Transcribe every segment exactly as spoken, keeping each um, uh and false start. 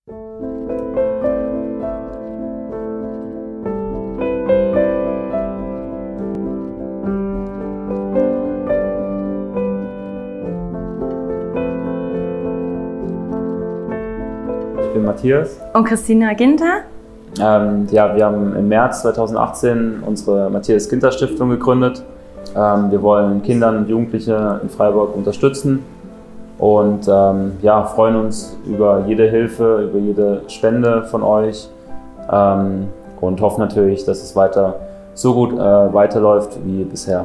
Ich bin Matthias. Und Christina Ginter. Ähm, ja, wir haben im März zweitausendachtzehn unsere Matthias-Ginter-Stiftung gegründet. Ähm, wir wollen Kinder und Jugendliche in Freiburg unterstützen und ähm, ja, freuen uns über jede Hilfe, über jede Spende von euch ähm, und hoffen natürlich, dass es weiter so gut äh, weiterläuft wie bisher.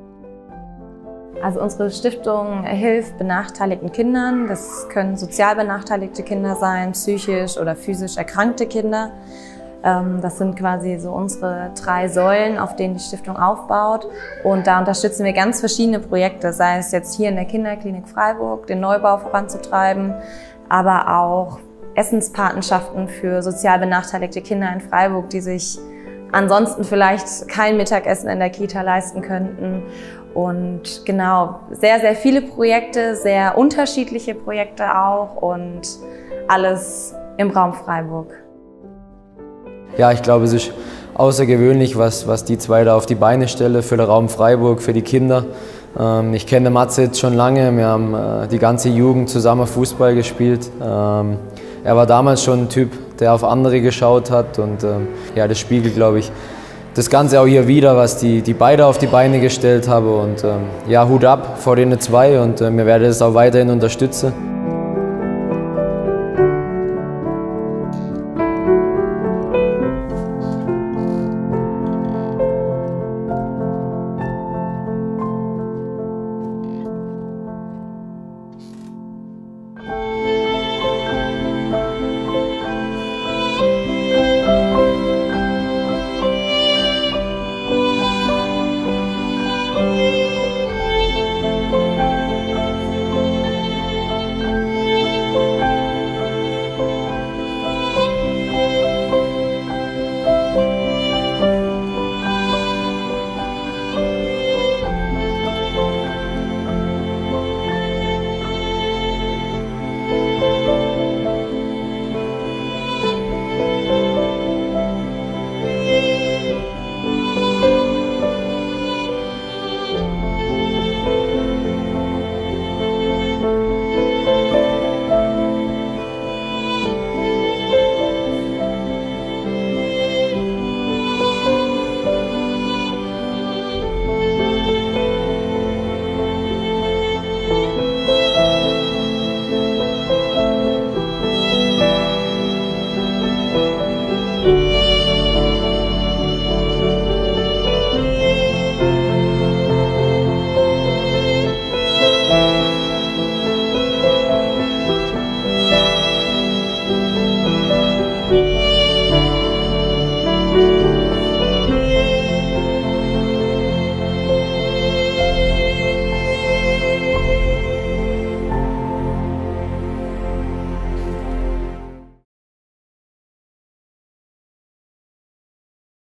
Also unsere Stiftung hilft benachteiligten Kindern. Das können sozial benachteiligte Kinder sein, psychisch oder physisch erkrankte Kinder. Das sind quasi so unsere drei Säulen, auf denen die Stiftung aufbaut. Und da unterstützen wir ganz verschiedene Projekte, sei es jetzt hier in der Kinderklinik Freiburg, den Neubau voranzutreiben, aber auch Essenspatenschaften für sozial benachteiligte Kinder in Freiburg, die sich ansonsten vielleicht kein Mittagessen in der Kita leisten könnten. Und genau, sehr, sehr viele Projekte, sehr unterschiedliche Projekte auch und alles im Raum Freiburg. Ja, ich glaube, es ist außergewöhnlich, was, was die zwei da auf die Beine stellen für den Raum Freiburg, für die Kinder. Ähm, ich kenne Matze jetzt schon lange, wir haben äh, die ganze Jugend zusammen Fußball gespielt. Ähm, er war damals schon ein Typ, der auf andere geschaut hat und ähm, ja, das spiegelt, glaube ich, das Ganze auch hier wieder, was die, die beide auf die Beine gestellt haben. Und ähm, ja, Hut ab vor denen zwei und äh, wir werden es auch weiterhin unterstützen.